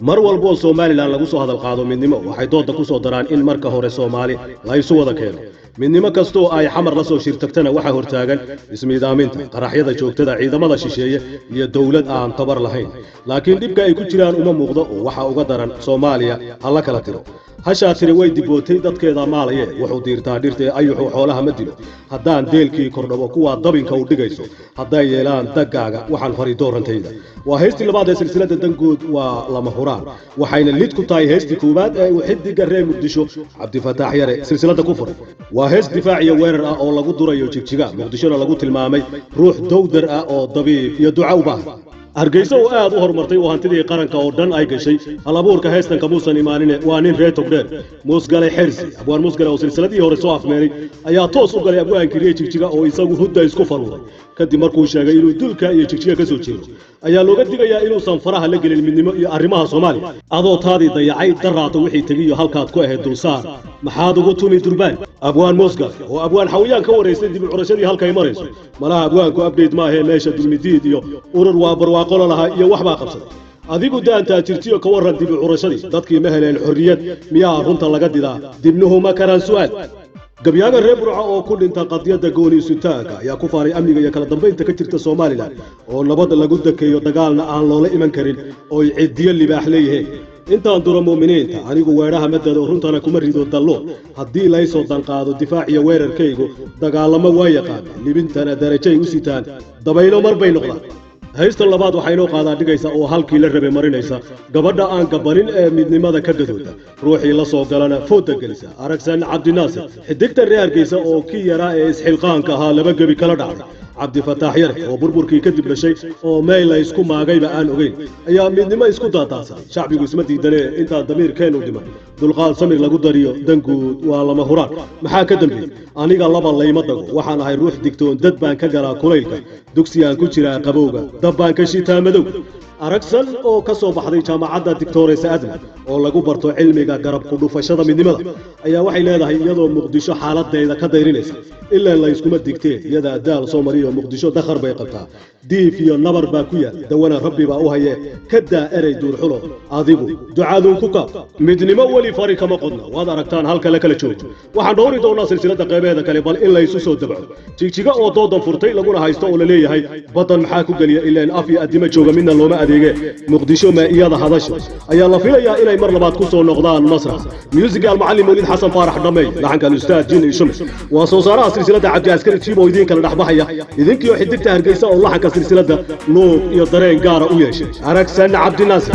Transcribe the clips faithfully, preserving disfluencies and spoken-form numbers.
mar walbo Soomaaliland lagu soo hadal qaado midnimo waxay dooda ku soo daraan in marka hore Soomaali la isu wada keeno midnimo kasto ay xamar la soo shirtagtana waxa hortaagan ismiidaaminta qaraxyada joogtada ciidamada shisheeye iyo dawlad aan tabar lahayn laakiin dibka ay ku jiraan uma muuqdo waxa uga daran Soomaaliya hal kala tiro hasha tiri way dibootay dadkeeda maalaye wuxuu diirtaa dhirtay ayuhu xoolaha ma dilo haddaan deelkii kordhabo kuwa dabinka u dhigayso hadday yeelaan dagaaga waxaan fari doorantayda waa heestii labaad ee silsilada dangood waa lama huraan waxayna lid ku tahay heestii koobaad ee uu xidiga reer Muqdisho Cabdi Fataax Yare silsilada ku furay waa hees difaaciya weerar ah oo lagu durayo jigjiga Muqdishona lagu tilmaamay ruux dowdar ah oo dabiib iyo duca u baahan Hargeysa oo aad u horumartay oo hantidii qaranka oo dhan ay gashay halabuurka heestanka muusan imaanin waa nin reer Togdheer Muusgale Xirsi abwaan Muusgale oo silsiladii hore soo afmeeray ayaa toos u galay abwaan kiriyay jigjiga oo isagu hudda isku faruuray kadib markuu sheegay inuu dulka iyo jigjiga ka soo jeedo ayaa looga digayaa inuu san faraha la gelin midnimo iyo arrimaha Soomaaliya adoo taadi dayacay daraato wixii tagiyo halkaad ku ahayd dulsaar maxaad ugu tumi durbaan abwaan Muusgale oo abwaan xawiyaan ka wareysay dib u curashadii halkay marayso malaha abwaanku update ma ahe meesha dulmidiid iyo urur waa barwaaqo laha iyo wax baa qabsaday adigu daanta jirtiyo ka waran dib u curashadii dadkii ma heleen xorriyad miyaa runta laga didaa dibnuhu ma karaan su'aal gabyaaga reer Burco oo ku dhinta qadiyada gooni sutaaga ayaa ku faaray amniga iyo kala dambeynta ka jirta Soomaaliland oo nabad lagu dakeeyo dagaalna aan loola iman karin oo ay ciidiyo libaax leeyahay intaan duro muuminiinta anigu weeraha madada runtana kuma rido dallo haddii la soo danqaado difaac iyo weerarkaygu dagaalamo waa yaqaan libintana darajay u sitaan dabaylo mar bay noqdaan haysta labaad waxay noo qaadaa dhigaysa oo halkii la rabay marinaysa gabadha aan gabanin ee midnimada ka gadooda ruuxii la soo galana fooda galisa aragsan Cabdi Naasir xidigta reer Hargeysa oo ki yaraa ee isxilqaanka ahaa laba gabi kala dhacay Cabdi Fataax Yare oo burburkii kadib dhashay oo meel la isku maagayba aan ogeyn ayaa midnimo isku daataasay shacbigu isma diidanee inta damiirkeenu dhima dulqaad samir lagu dariyo danguud waa lama huraan maxaa ka dambeeyay aniga laba layma dago waxaan ahay ruux digtoon dad baan ka galaa kulaylka dugsigaan ku jiraa qabowga dab baan ka shitaa madow aragsan oo ka soo baxday jaamacadda Victoria Saadna oo lagu barto cilmiga garab ku dhufashada midnimada ayaa waxay leedahay iyadoo Muqdisho xaaladeeda ka dayrinaysa ilaa la iskuma digtee iyada daal Soomaaliya Muqdisho dakhar bay qabtaa diif iyo nabar baa ku yaal dawana rabbi baa u haye kada eray duur xulo adigu ducaadun ku ka midnimo wali fari kama qodna waad aragtaan halka la kala joogo waxaan dhowri doonaa silsilada qaybeeda kale bal in la isu soo dabco jigjiga oo doodan furtay laguna haysto oo la leeyahay badan maxaa ku galiya ilaa af iyo adima jooga midna looma adeege Muqdisho ma iyada hadasho ayaa la filayaa inay mar labaad ku soo noqdaan masrax musical macallin Mawlid Xasan Faarax Dhamay laxanka ustaad Jin Shams waa soo saaraha silsilada Cabdi Askari Tiimo idin kala dhaxbaxaya idinkii oo xidigta Hargeysa oo laxanka silsilada luuq iyo dareen gaar ah u yeeshay aragsan Cabdi Naasir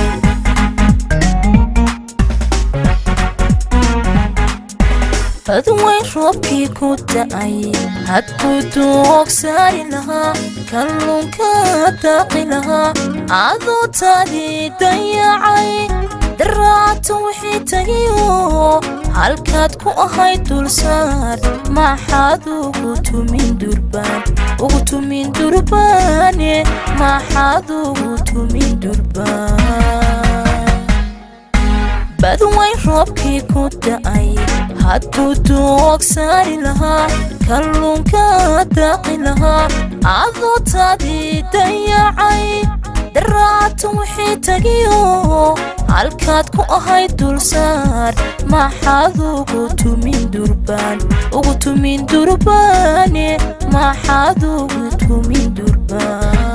أدوين روبكي كنت أي هتكنت أكسر لها كلهم كتاقي لها عضو تالي ضيعي درعت وحيتيو هالكاتكو أهاي تلسار ما حادو قوتو من دربان قوتو من دربان ما حادو قوتو من دربان بدوين روبكي كنت أي هادو دوك ساري لها كلهم كتاقي لها عضو تادي ضيعي درعت وحيتيو هالكاتكو أهاي دولسار ما حادو قوتو من دربان قوتو من دربان ما حادو قوتو من دربان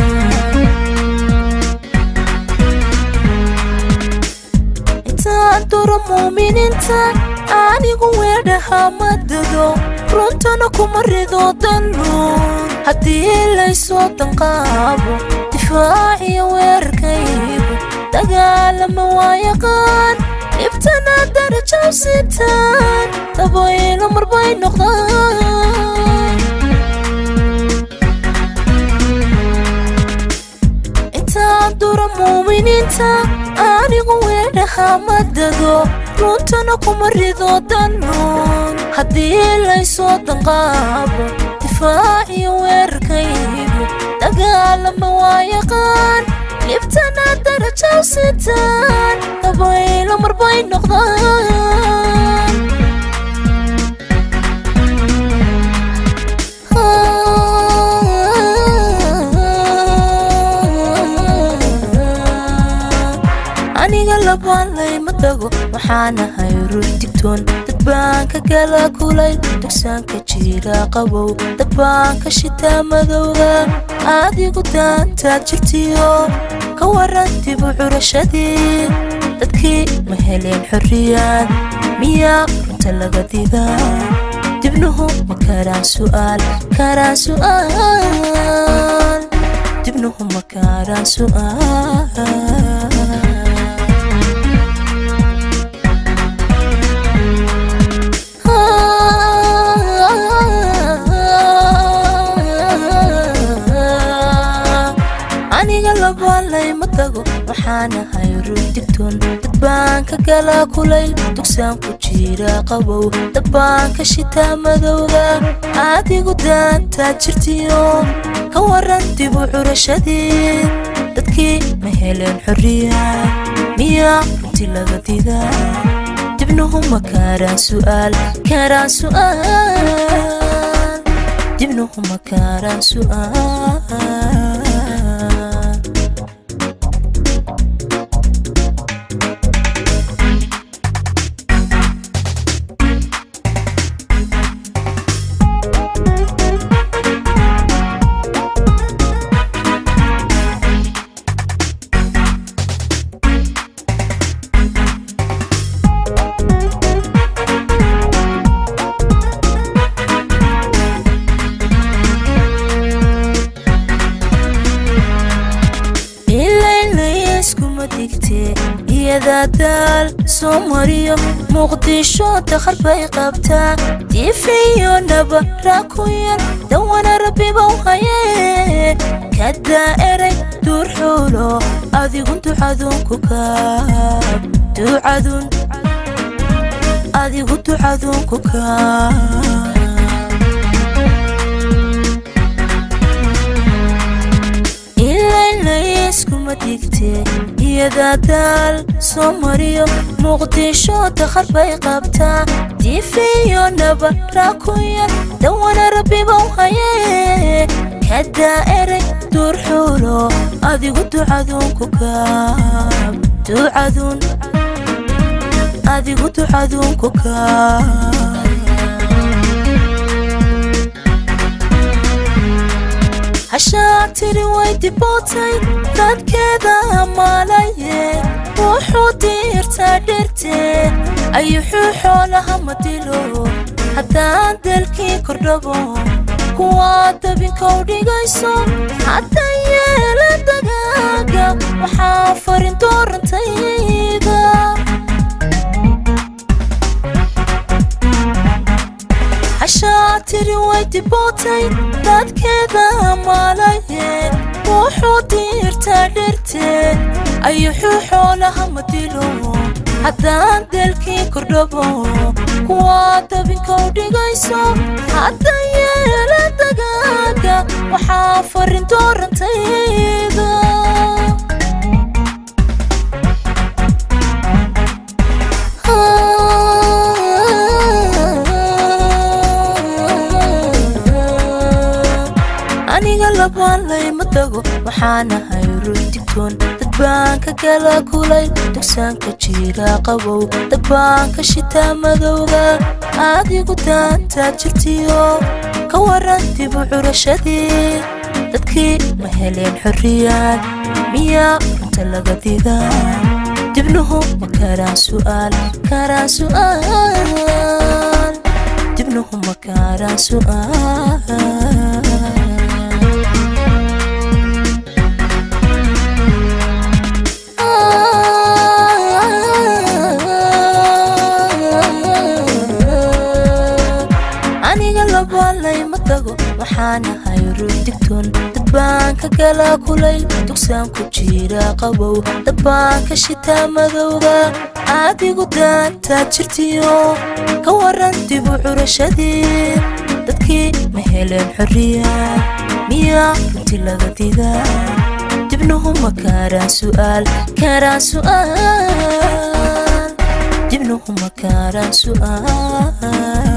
دور مؤمنين أني قويرها مددو رنتنا كمرضو دلو هدي اللي صوت نقابو دفاعي ويركيبو دقال موايقان ابتنا درجة وستان تبوين عمر بين نقطان انتا دور مؤمنين أني قويرها مددو رنتنا كمرضو دلو هدي اللي صوت نقابو دفاعي ويركيبو دقال موايقان ابتنا درجة وستان تبوين عمر بين نقطان labaan layma tago waxaana hayru digtoon dad baan ka gala kulay dugsaanka jira qabow dad baan ka shitaa madowga adigu daantaad jirtiyo ka waran dib u curashadii dadkii ma heleen xorriyad miyaa runta laga digaa dibnuhu ma karaan su'aal karaan su'aal dibnuhu ma karaan su'aal aniga labaan layma tago waxaana hayru digtoon dad baan ka gala kulay dugsaan ku jira qabow dad baan ka shitaa madowga adigu daantaad jirtiyo ka waran dib u curashadii dadkii ma heleen xorriyad miyaa runti laga digaa dibnuhu ma karaan su'aal karaan su'aal dibnuhu ma karaan su'aal dal Soomaaliya Muqdisho takharbay qabtaa difiyo nabara ku yar dawana rabbiba u haye kada eray dur xulo adigu ducadun ku kaab ducadun adigu ducadun ku kaab iskuma digtee iyada dal Soomaaliya Muqdisho takharbay qabtaa difiyo nabara ku yar dawana rabbiba u haye kada eray dur xulo adigu ducadun ku kaab ducadun adigu ducadun ku kaab عشاتري ويدي بوتي داد كذا مالايه وحو ديرتا ديرتي أي حوحو لها مدلو حتى دلكي كردبو كواتا بكودي غيسو حتى يلا دقاقا وحافرين دورن تيدا عشاتري ويدي بوتي داد كذا مالايه وحو ديرتا ديرتي أي حوحو لها مدلو حتى دلكي كردبو كواتا بكودي غيسو حتى يلا دقاقا وحافرين دورن تيدا aniga labaan layma tago waxaana hayru digtoon dad baan ka gala kulay dugsaanka jira qabow dad baan ka shitaa madowga adigu daantaad jirtiyo ka waran dib u curashadii dadkii ma heleen xorriyad miyaa runta laga digaa dibnuhu ma karaan su'aal karaan su'aal dibnuhu ma karaan su'aal labaan layma tago waxaana hayru digtoon dad baan ka gala kulay dugsaan ku jira qabow dad baan ka shitaa madowga adigu daantaad jirtiyo ka waran dib u curashadii dadkii ma heleen xorriyad miyaa runti laga digaa dibnuhu ma karaan su'aal karaan su'aal dibnuhu ma karaan su'aal